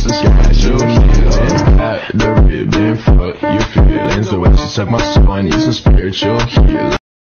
against the sky, so healing. At the ribbon, fuck your feelings. The way she suck my soul, I need some spiritual healing.